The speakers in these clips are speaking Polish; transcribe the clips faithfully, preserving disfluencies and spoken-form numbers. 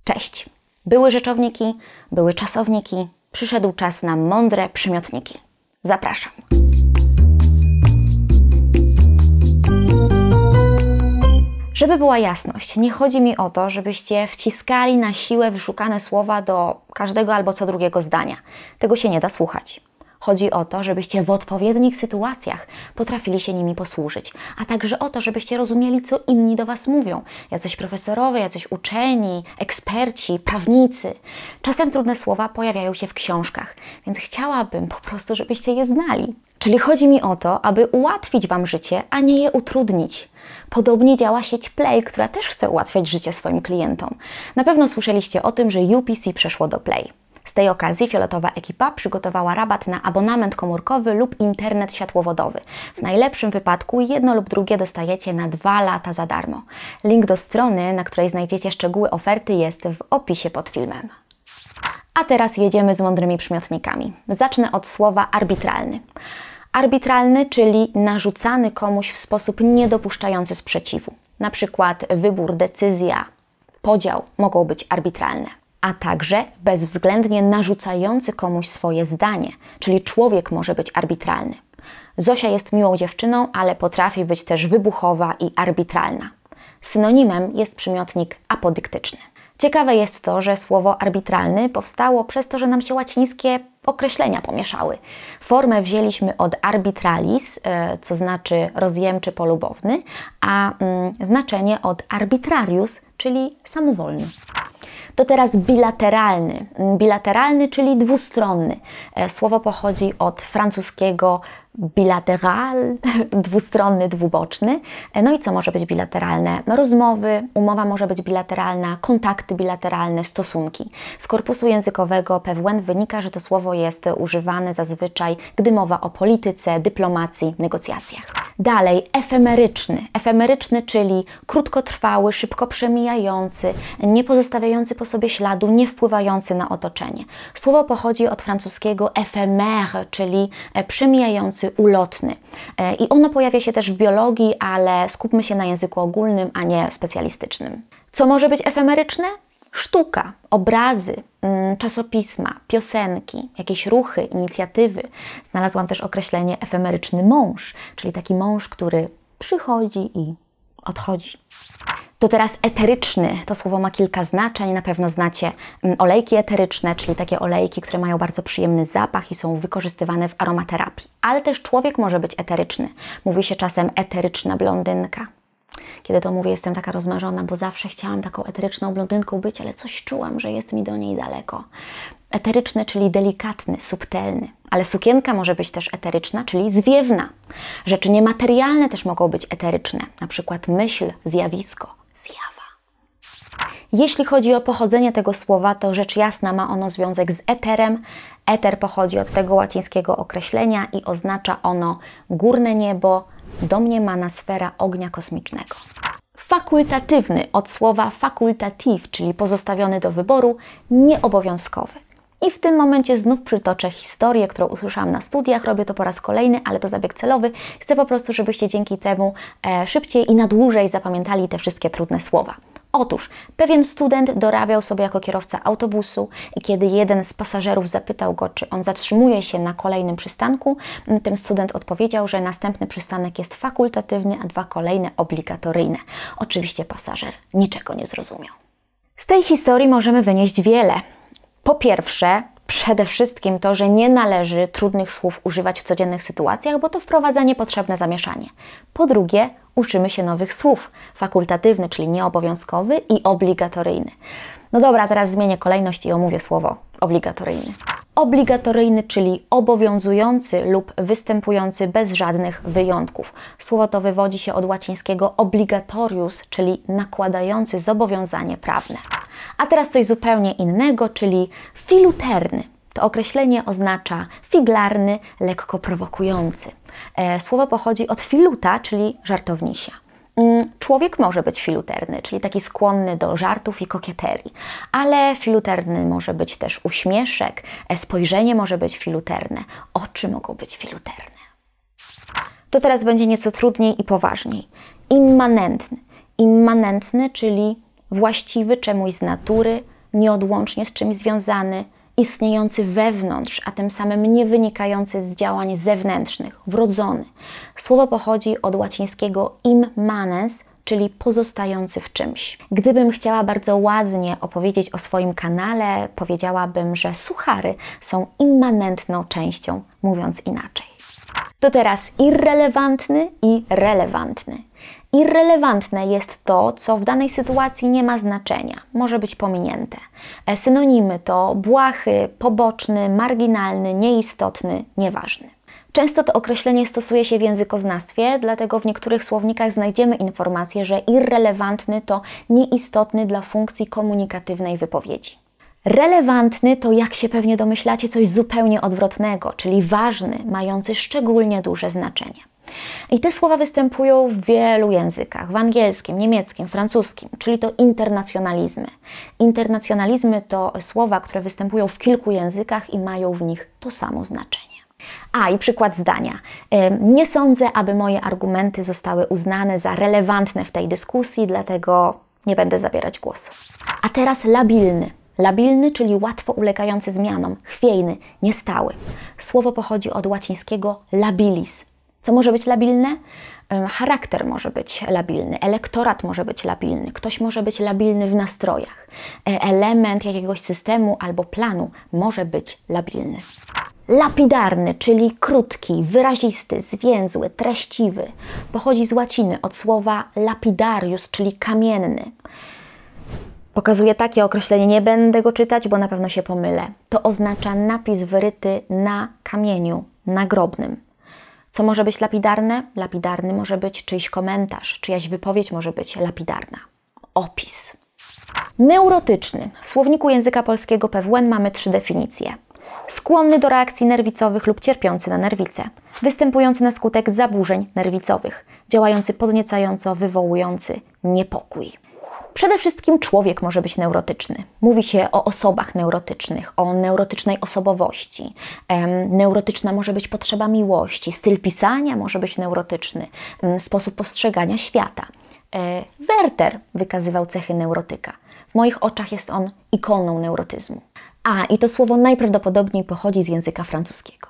Cześć! Były rzeczowniki, były czasowniki, przyszedł czas na mądre przymiotniki. Zapraszam! Żeby była jasność, nie chodzi mi o to, żebyście wciskali na siłę wyszukane słowa do każdego albo co drugiego zdania. Tego się nie da słuchać. Chodzi o to, żebyście w odpowiednich sytuacjach potrafili się nimi posłużyć, a także o to, żebyście rozumieli, co inni do Was mówią. Jacyś profesorowie, jacyś uczeni, eksperci, prawnicy. Czasem trudne słowa pojawiają się w książkach, więc chciałabym po prostu, żebyście je znali. Czyli chodzi mi o to, aby ułatwić Wam życie, a nie je utrudnić. Podobnie działa sieć Play, która też chce ułatwiać życie swoim klientom. Na pewno słyszeliście o tym, że U P C przeszło do Play. Z tej okazji fioletowa ekipa przygotowała rabat na abonament komórkowy lub internet światłowodowy. W najlepszym wypadku jedno lub drugie dostajecie na dwa lata za darmo. Link do strony, na której znajdziecie szczegóły oferty, jest w opisie pod filmem. A teraz jedziemy z mądrymi przymiotnikami. Zacznę od słowa arbitralny. Arbitralny, czyli narzucany komuś w sposób niedopuszczający sprzeciwu. Na przykład wybór, decyzja, podział mogą być arbitralne. A także bezwzględnie narzucający komuś swoje zdanie, czyli człowiek może być arbitralny. Zosia jest miłą dziewczyną, ale potrafi być też wybuchowa i arbitralna. Synonimem jest przymiotnik apodyktyczny. Ciekawe jest to, że słowo arbitralny powstało przez to, że nam się łacińskie określenia pomieszały. Formę wzięliśmy od arbitralis, co znaczy rozjemczy, polubowny, a znaczenie od arbitrarius, czyli samowolny. To teraz bilateralny. Bilateralny, czyli dwustronny. Słowo pochodzi od francuskiego bilateral, dwustronny, dwuboczny. No i co może być bilateralne? No rozmowy, umowa może być bilateralna, kontakty bilateralne, stosunki. Z korpusu językowego P W N wynika, że to słowo jest używane zazwyczaj, gdy mowa o polityce, dyplomacji, negocjacjach. Dalej, efemeryczny. Efemeryczny, czyli krótkotrwały, szybko przemijający, nie pozostawiający po sobie śladu, nie wpływający na otoczenie. Słowo pochodzi od francuskiego éphémère, czyli przemijający, ulotny. I ono pojawia się też w biologii, ale skupmy się na języku ogólnym, a nie specjalistycznym. Co może być efemeryczne? Sztuka, obrazy, czasopisma, piosenki, jakieś ruchy, inicjatywy. Znalazłam też określenie efemeryczny mąż, czyli taki mąż, który przychodzi i odchodzi. To teraz eteryczny. To słowo ma kilka znaczeń. Na pewno znacie olejki eteryczne, czyli takie olejki, które mają bardzo przyjemny zapach i są wykorzystywane w aromaterapii. Ale też człowiek może być eteryczny. Mówi się czasem eteryczna blondynka. Kiedy to mówię, jestem taka rozmarzona, bo zawsze chciałam taką eteryczną blondynką być, ale coś czułam, że jest mi do niej daleko. Eteryczny, czyli delikatny, subtelny. Ale sukienka może być też eteryczna, czyli zwiewna. Rzeczy niematerialne też mogą być eteryczne, na przykład myśl, zjawisko, zjawa. Jeśli chodzi o pochodzenie tego słowa, to rzecz jasna ma ono związek z eterem. Eter pochodzi od tego łacińskiego określenia i oznacza ono górne niebo, domniemana sfera ognia kosmicznego. Fakultatywny od słowa fakultative, czyli pozostawiony do wyboru, nieobowiązkowy. I w tym momencie znów przytoczę historię, którą usłyszałam na studiach. Robię to po raz kolejny, ale to zabieg celowy. Chcę po prostu, żebyście dzięki temu e, szybciej i na dłużej zapamiętali te wszystkie trudne słowa. Otóż pewien student dorabiał sobie jako kierowca autobusu i kiedy jeden z pasażerów zapytał go, czy on zatrzymuje się na kolejnym przystanku, ten student odpowiedział, że następny przystanek jest fakultatywny, a dwa kolejne obligatoryjne. Oczywiście pasażer niczego nie zrozumiał. Z tej historii możemy wynieść wiele. Po pierwsze, przede wszystkim to, że nie należy trudnych słów używać w codziennych sytuacjach, bo to wprowadza niepotrzebne zamieszanie. Po drugie, uczymy się nowych słów. Fakultatywny, czyli nieobowiązkowy i obligatoryjny. No dobra, teraz zmienię kolejność i omówię słowo obligatoryjny. Obligatoryjny, czyli obowiązujący lub występujący bez żadnych wyjątków. Słowo to wywodzi się od łacińskiego obligatorius, czyli nakładający zobowiązanie prawne. A teraz coś zupełnie innego, czyli filuterny. To określenie oznacza figlarny, lekko prowokujący. E, słowo pochodzi od filuta, czyli żartownisia. Człowiek może być filuterny, czyli taki skłonny do żartów i kokieterii, ale filuterny może być też uśmieszek, spojrzenie może być filuterne, oczy mogą być filuterne. To teraz będzie nieco trudniej i poważniej. Immanentny. Immanentny, czyli właściwy czemuś z natury, nieodłącznie z czymś związany, istniejący wewnątrz, a tym samym nie wynikający z działań zewnętrznych, wrodzony. Słowo pochodzi od łacińskiego immanens, czyli pozostający w czymś. Gdybym chciała bardzo ładnie opowiedzieć o swoim kanale, powiedziałabym, że suchary są immanentną częścią, mówiąc inaczej. To teraz irrelevantny i relevantny. Irrelevantne jest to, co w danej sytuacji nie ma znaczenia, może być pominięte. Synonimy to błahy, poboczny, marginalny, nieistotny, nieważny. Często to określenie stosuje się w językoznawstwie, dlatego w niektórych słownikach znajdziemy informację, że irrelevantny to nieistotny dla funkcji komunikatywnej wypowiedzi. Relevantny to, jak się pewnie domyślacie, coś zupełnie odwrotnego, czyli ważny, mający szczególnie duże znaczenie. I te słowa występują w wielu językach, w angielskim, niemieckim, francuskim, czyli to internacjonalizmy. Internacjonalizmy to słowa, które występują w kilku językach i mają w nich to samo znaczenie. A, i przykład zdania. Nie sądzę, aby moje argumenty zostały uznane za relevantne w tej dyskusji, dlatego nie będę zabierać głosu. A teraz labilny. Labilny, czyli łatwo ulegający zmianom, chwiejny, niestały. Słowo pochodzi od łacińskiego labilis. Co może być labilne? Charakter może być labilny, elektorat może być labilny, ktoś może być labilny w nastrojach. Element jakiegoś systemu albo planu może być labilny. Lapidarny, czyli krótki, wyrazisty, zwięzły, treściwy. Pochodzi z łaciny od słowa lapidarius, czyli kamienny. Pokazuję takie określenie, nie będę go czytać, bo na pewno się pomylę. To oznacza napis wyryty na kamieniu nagrobnym. Co może być lapidarne? Lapidarny może być czyjś komentarz, czyjaś wypowiedź może być lapidarna. Opis. Neurotyczny. W słowniku języka polskiego P W N mamy trzy definicje. Skłonny do reakcji nerwicowych lub cierpiący na nerwice. Występujący na skutek zaburzeń nerwicowych. Działający podniecająco, wywołujący niepokój. Przede wszystkim człowiek może być neurotyczny. Mówi się o osobach neurotycznych, o neurotycznej osobowości. Ehm, neurotyczna może być potrzeba miłości, styl pisania może być neurotyczny, ehm, sposób postrzegania świata. Ehm, Werther wykazywał cechy neurotyka. W moich oczach jest on ikoną neurotyzmu. A, i to słowo najprawdopodobniej pochodzi z języka francuskiego.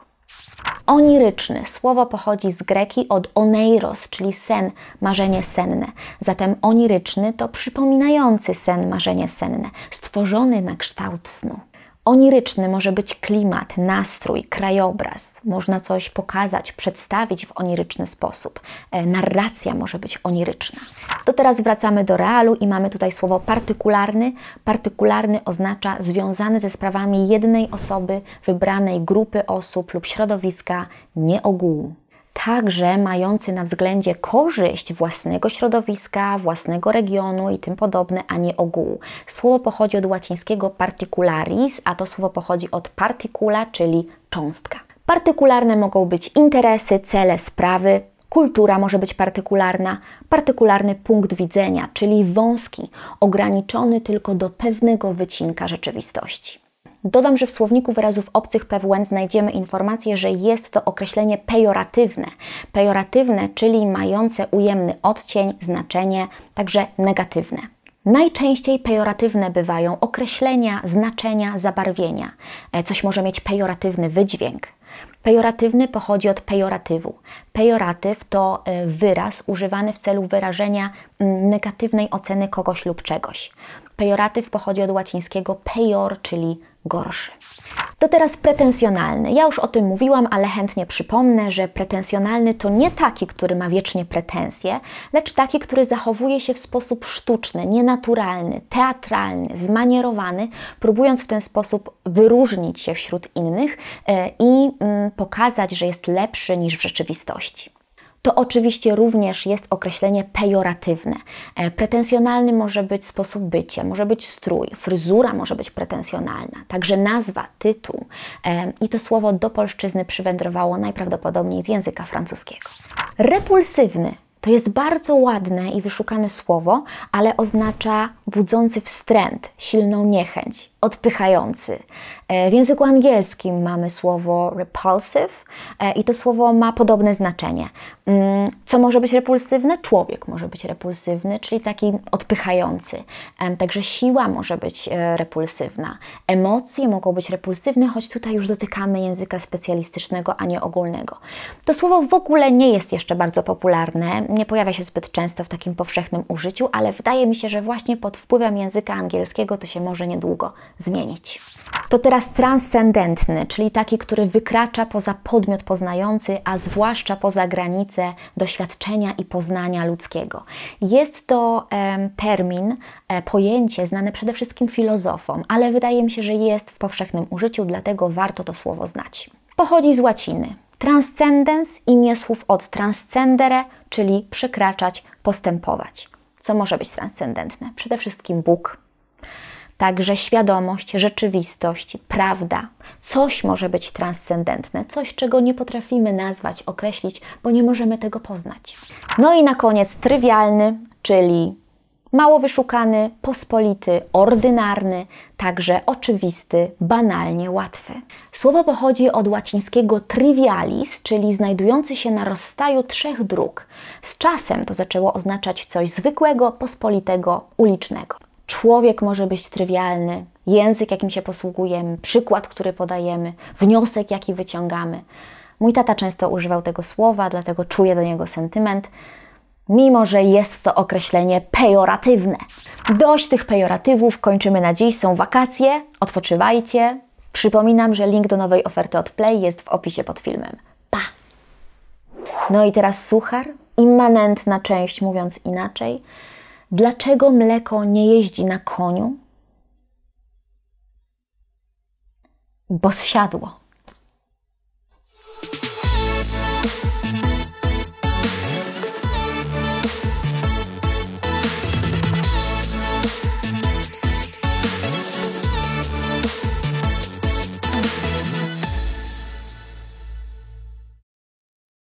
Oniryczny. Słowo pochodzi z greki od oneiros, czyli sen, marzenie senne. Zatem oniryczny to przypominający sen, marzenie senne, stworzony na kształt snu. Oniryczny może być klimat, nastrój, krajobraz. Można coś pokazać, przedstawić w oniryczny sposób. E, narracja może być oniryczna. To teraz wracamy do realu i mamy tutaj słowo partykularny. Partykularny oznacza związany ze sprawami jednej osoby, wybranej grupy osób lub środowiska, nie ogółu. Także mający na względzie korzyść własnego środowiska, własnego regionu i tym podobne, a nie ogółu. Słowo pochodzi od łacińskiego particularis, a to słowo pochodzi od particula, czyli cząstka. Partykularne mogą być interesy, cele, sprawy. Kultura może być partykularna, partykularny punkt widzenia, czyli wąski, ograniczony tylko do pewnego wycinka rzeczywistości. Dodam, że w słowniku wyrazów obcych P W N znajdziemy informację, że jest to określenie pejoratywne. Pejoratywne, czyli mające ujemny odcień, znaczenie, także negatywne. Najczęściej pejoratywne bywają określenia, znaczenia, zabarwienia. Coś może mieć pejoratywny wydźwięk. Pejoratywny pochodzi od pejoratywu. Pejoratyw to wyraz używany w celu wyrażenia negatywnej oceny kogoś lub czegoś. Pejoratyw pochodzi od łacińskiego pejor, czyli gorszy. To teraz pretensjonalny. Ja już o tym mówiłam, ale chętnie przypomnę, że pretensjonalny to nie taki, który ma wiecznie pretensje, lecz taki, który zachowuje się w sposób sztuczny, nienaturalny, teatralny, zmanierowany, próbując w ten sposób wyróżnić się wśród innych i pokazać, że jest lepszy niż w rzeczywistości. To oczywiście również jest określenie pejoratywne. Pretensjonalny może być sposób bycia, może być strój, fryzura może być pretensjonalna, także nazwa, tytuł. I to słowo do polszczyzny przywędrowało najprawdopodobniej z języka francuskiego. Repulsywny. To jest bardzo ładne i wyszukane słowo, ale oznacza budzący wstręt, silną niechęć, odpychający. W języku angielskim mamy słowo repulsive i to słowo ma podobne znaczenie. Co może być repulsywne? Człowiek może być repulsywny, czyli taki odpychający. Także siła może być repulsywna. Emocje mogą być repulsywne, choć tutaj już dotykamy języka specjalistycznego, a nie ogólnego. To słowo w ogóle nie jest jeszcze bardzo popularne, nie pojawia się zbyt często w takim powszechnym użyciu, ale wydaje mi się, że właśnie pod wpływem języka angielskiego to się może niedługo zmienić. To teraz transcendentny, czyli taki, który wykracza poza podmiot poznający, a zwłaszcza poza granice doświadczenia i poznania ludzkiego. Jest to e, termin, e, pojęcie znane przede wszystkim filozofom, ale wydaje mi się, że jest w powszechnym użyciu, dlatego warto to słowo znać. Pochodzi z łaciny. Transcendens, imię słów od transcendere, czyli przekraczać, postępować. Co może być transcendentne? Przede wszystkim Bóg. Także świadomość, rzeczywistość, prawda. Coś może być transcendentne, coś, czego nie potrafimy nazwać, określić, bo nie możemy tego poznać. No i na koniec trywialny, czyli mało wyszukany, pospolity, ordynarny, także oczywisty, banalnie łatwy. Słowo pochodzi od łacińskiego trivialis, czyli znajdujący się na rozstaju trzech dróg. Z czasem to zaczęło oznaczać coś zwykłego, pospolitego, ulicznego. Człowiek może być trywialny, język, jakim się posługujemy, przykład, który podajemy, wniosek, jaki wyciągamy. Mój tata często używał tego słowa, dlatego czuję do niego sentyment, mimo że jest to określenie pejoratywne. Dość tych pejoratywów, kończymy na dziś, są wakacje, odpoczywajcie. Przypominam, że link do nowej oferty od Play jest w opisie pod filmem. Pa! No i teraz suchar, immanentna część, mówiąc inaczej. Dlaczego mleko nie jeździ na koniu? Bo zsiadło.